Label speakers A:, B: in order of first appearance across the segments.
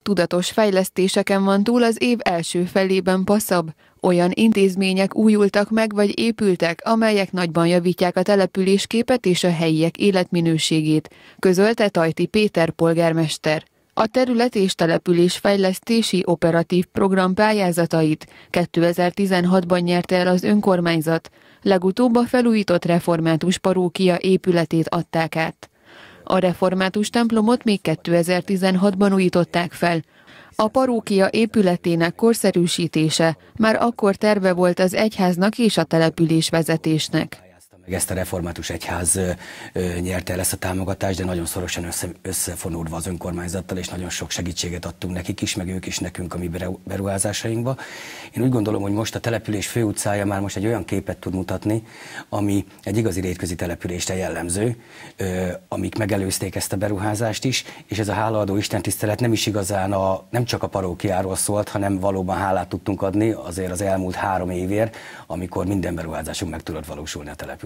A: Tudatos fejlesztéseken van túl az év első felében Paszab. Olyan intézmények újultak meg vagy épültek, amelyek nagyban javítják a településképet és a helyiek életminőségét, közölte Tajti Péter polgármester. A terület- és településfejlesztési operatív program pályázatait 2016-ban nyerte el az önkormányzat, legutóbb a felújított református parókia épületét adták át. A református templomot még 2016-ban újították fel. A parókia épületének korszerűsítése már akkor terve volt az egyháznak és a településvezetésnek.
B: Ezt a református egyház nyerte el ezt a támogatást, de nagyon szorosan összefonódva az önkormányzattal, és nagyon sok segítséget adtunk nekik is, meg ők is nekünk a mi beruházásainkba. Én úgy gondolom, hogy most a település főutcája már most egy olyan képet tud mutatni, ami egy igazi rétközi településre jellemző, amik megelőzték ezt a beruházást is, és ez a hálaadó istentisztelet nem is igazán nem csak a parókiáról szólt, hanem valóban hálát tudtunk adni azért az elmúlt 3 évért, amikor minden beruházásunk meg tudott valósulni a településen.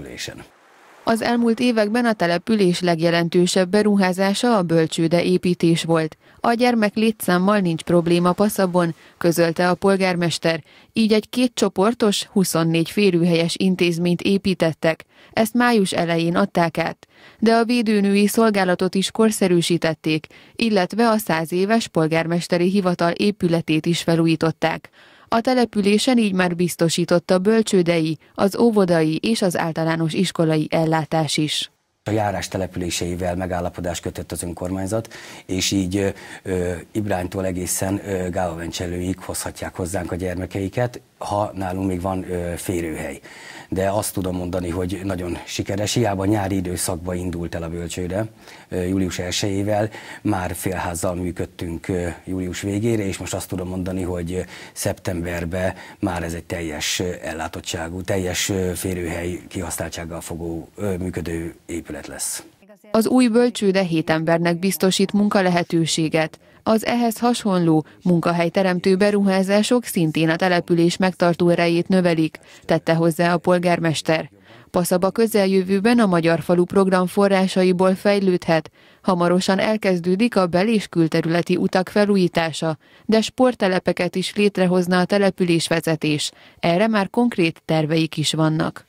A: Az elmúlt években a település legjelentősebb beruházása a bölcsőde építés volt. A gyermek létszámmal nincs probléma Paszabon, közölte a polgármester, így egy 2 csoportos, 24 férőhelyes intézményt építettek. Ezt május elején adták át, de a védőnői szolgálatot is korszerűsítették, illetve a 100 éves polgármesteri hivatal épületét is felújították. A településen így már biztosított a bölcsődei, az óvodai és az általános iskolai ellátás is.
B: A járás településeivel megállapodást kötött az önkormányzat, és így Ibránytól egészen Gávavencselőig hozhatják hozzánk a gyermekeiket, ha nálunk még van férőhely. De azt tudom mondani, hogy nagyon sikeres, hiába nyári időszakban indult el a bölcsőde, július 1-ével, már félházzal működtünk július végére, és most azt tudom mondani, hogy szeptemberben már ez egy teljes ellátottságú, teljes férőhely kihasználtsággal fogó működő épület lesz.
A: Az új bölcsőde 7 embernek biztosít munkalehetőséget. Az ehhez hasonló munkahelyteremtő beruházások szintén a település megtartó erejét növelik, tette hozzá a polgármester. Paszab a közeljövőben a Magyar Falu program forrásaiból fejlődhet. Hamarosan elkezdődik a bel- és külterületi utak felújítása, de sporttelepeket is létrehozna a településvezetés. Erre már konkrét terveik is vannak.